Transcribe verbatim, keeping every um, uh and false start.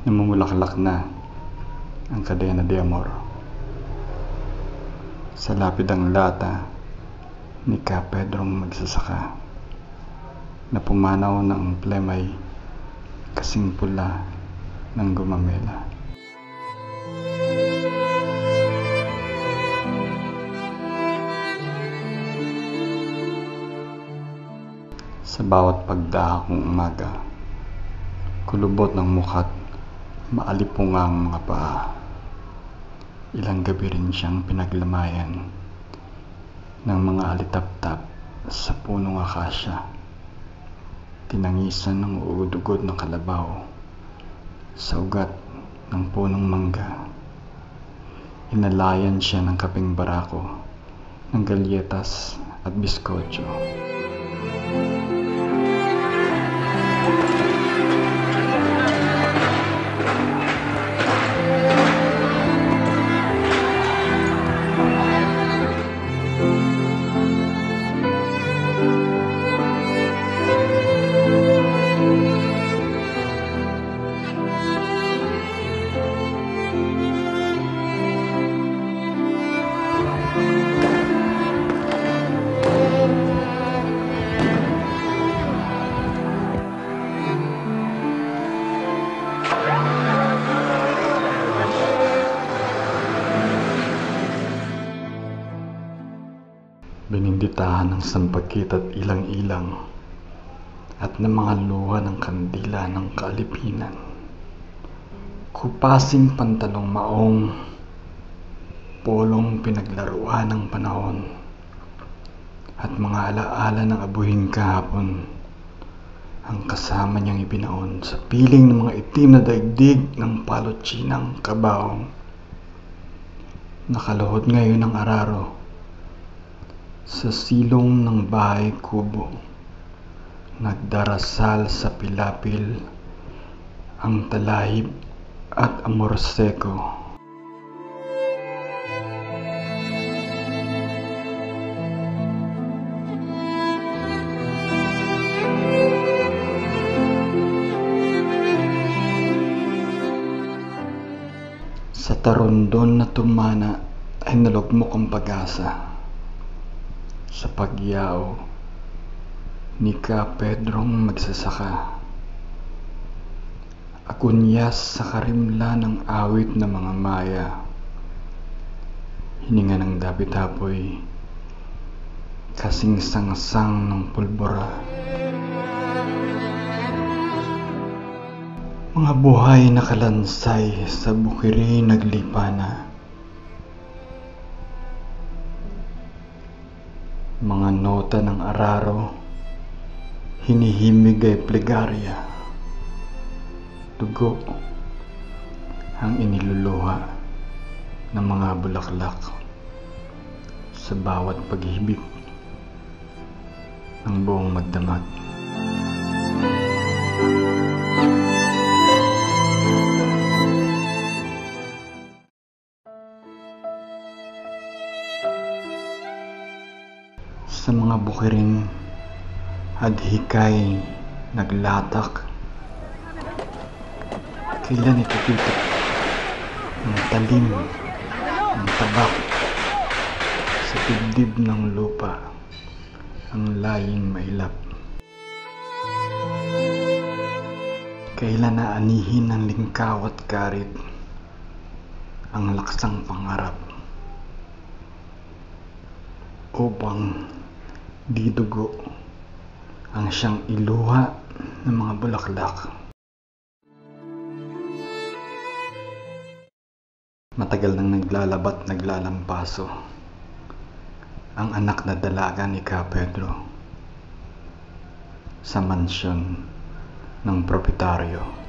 Namumulaklak na ang kadena de amor sa lapidang lata ni Ka Pedrong magsasaka na pumanaw ng plemay kasing pula ng gumamela. Sa bawat pagdahak ng umaga, kulubot ng mukha't maalipungang mga paa. Ilang gabi rin siyang pinaglamayan ng mga alitaptap sa punong akasya. Tinangisan ng uudugod na kalabaw sa ugat ng punong mangga. Inalayan siya ng kaping barako, ng galyetas at biskotso. Bininditahan ng sampagkit at ilang-ilang at ng mga luha ng kandila ng kaalipinan. Kupasing pantalong maong, polong pinaglaruan ng panahon, at mga alaala ng abuhing kahapon ang kasama niyang ibinaon sa piling ng mga itim na daigdig ng palotsinang kabaong. Nakaluhod ngayon ang araro sa silong ng bahay kubo, nagdarasal sa pilapil ang talahib at amor seko. Sa tarondon na tumana ay nalugmok ang pag-asa. Sa pagyao ni Ka Pedrong magsasaka, akunyas sa karimla ng awit ng mga maya, hininga ng dapit-hapoy, kasing sangsang ng pulbura. Mga buhay na kalansay sa bukiri naglipana. Mga nota ng araro, hinihimig ay plegarya. Dugo ang iniluluha ng mga bulaklak sa bawat paghibik ng buong magdamag. Sa mga bukiring adhikay naglatak, kailan itututok ang talim ng tabak sa dibdib ng lupa, ang laying mailap. Kailan naanihin ng lingkaw at karit ang laksang pangarap upang di dugo ang siyang iluha ng mga bulaklak. Matagal nang naglalabat naglalampaso ang anak na dalaga ni Ka Pedro sa mansyon ng proprietaryo.